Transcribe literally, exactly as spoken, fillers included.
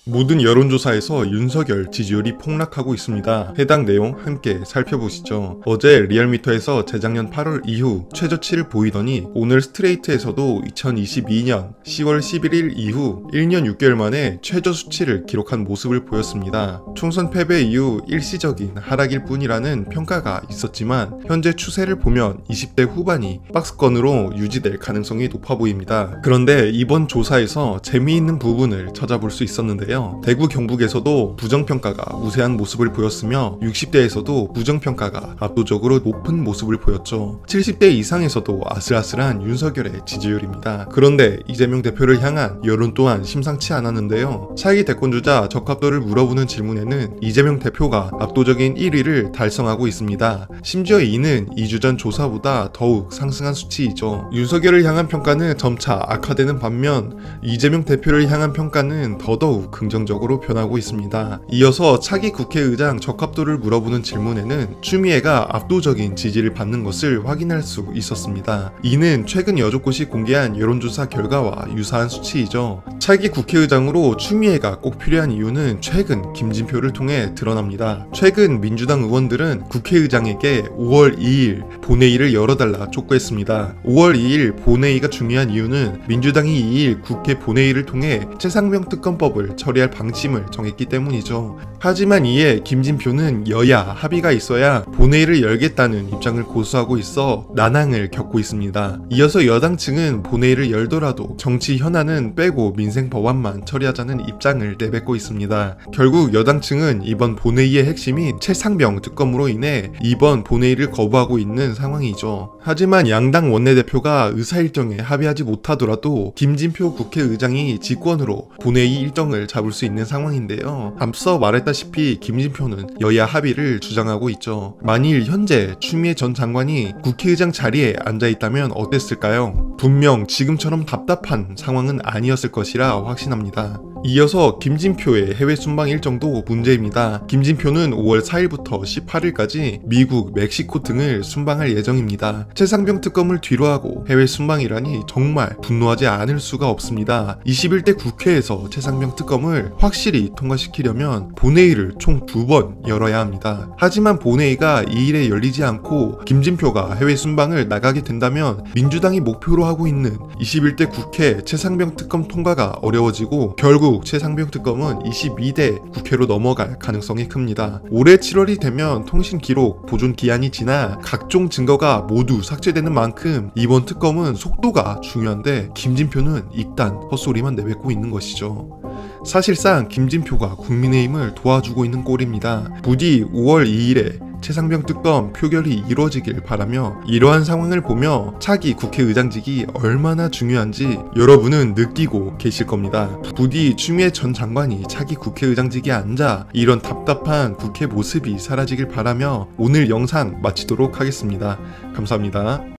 모든 여론조사에서 윤석열 지지율이 폭락하고 있습니다. 해당 내용 함께 살펴보시죠. 어제 리얼미터에서 재작년 팔월 이후 최저치를 보이더니 오늘 스트레이트에서도 이천이십이년 시월 십일일 이후 일 년 육 개월 만에 최저 수치를 기록한 모습을 보였습니다. 총선 패배 이후 일시적인 하락일 뿐이라는 평가가 있었지만 현재 추세를 보면 이십 대 후반이 박스권으로 유지될 가능성이 높아 보입니다. 그런데 이번 조사에서 재미있는 부분을 찾아볼 수 있었는데요. 대구 경북에서도 부정평가가 우세한 모습을 보였으며 육십 대에서도 부정평가가 압도적으로 높은 모습을 보였죠. 칠십 대 이상에서도 아슬아슬한 윤석열의 지지율입니다. 그런데 이재명 대표를 향한 여론 또한 심상치 않았는데요. 차기 대권주자 적합도를 물어보는 질문에는 이재명 대표가 압도적인 일 위를 달성하고 있습니다. 심지어 이는 이 주 전 조사보다 더욱 상승한 수치이죠. 윤석열을 향한 평가는 점차 악화되는 반면 이재명 대표를 향한 평가는 더더욱 긍정적으로 변하고 있습니다. 이어서 차기 국회의장 적합도를 물어보는 질문에는 추미애가 압도적인 지지를 받는 것을 확인할 수 있었습니다. 이는 최근 여족꽃이 공개한 여론조사 결과와 유사한 수치이죠. 차기 국회의장으로 추미애가 꼭 필요한 이유는 최근 김진표를 통해 드러납니다. 최근 민주당 의원들은 국회의장에게 오월 이일 본회의를 열어달라 촉구했습니다. 오월 이일 본회의가 중요한 이유는 민주당이 이일 국회 본회의를 통해 최상병 특검법을 처리할 방침을 정했기 때문이죠. 하지만 이에 김진표는 여야 합의가 있어야 본회의를 열겠다는 입장을 고수하고 있어 난항을 겪고 있습니다. 이어서 여당 측은 본회의를 열더라도 정치 현안은 빼고 민생 법안만 처리하자는 입장을 내뱉고 있습니다. 결국 여당 측은 이번 본회의의 핵심인 최상병 특검으로 인해 이번 본회의를 거부하고 있는 상황이죠. 하지만 양당 원내대표가 의사일정에 합의하지 못하더라도 김진표 국회의장이 직권으로 본회의 일정을 잡을 수 있는 상황인데요. 앞서 말했다시피 김진표는 여야 합의를 주장하고 있죠. 만일 현재 추미애 전 장관이 국회의장 자리에 앉아있다면 어땠을까요? 분명 지금처럼 답답한 상황은 아니었을 것이라 확신합니다. 이어서 김진표의 해외 순방 일정도 문제입니다. 김진표는 오월 사일부터 십팔일까지 미국, 멕시코 등을 순방할 예정입니다. 최상병 특검을 뒤로하고 해외 순방이라니 정말 분노하지 않을 수가 없습니다. 이십일 대 국회에서 최상병 특검을 확실히 통과시키려면 본회의를 총 두 번 열어야 합니다. 하지만 본회의가 이일에 열리지 않고 김진표가 해외 순방을 나가게 된다면 민주당이 목표로 하고 있는 이십일 대 국회 최상병 특검 통과가 어려워지고 결국 최상병 특검은 이십이 대 국회로 넘어갈 가능성이 큽니다. 올해 칠월이 되면 통신기록 보존 기한이 지나 각종 증거가 모두 삭제되는 만큼 이번 특검은 속도가 중요한데 김진표는 일단 헛소리만 내뱉고 있는 것이죠. 사실상 김진표가 국민의힘을 도와주고 있는 꼴입니다. 부디 오월 이일에 최상병 특검 표결이 이루어지길 바라며 이러한 상황을 보며 차기 국회의장직이 얼마나 중요한지 여러분은 느끼고 계실 겁니다. 부디 추미애 전 장관이 차기 국회의장직에 앉아 이런 답답한 국회 모습이 사라지길 바라며 오늘 영상 마치도록 하겠습니다. 감사합니다.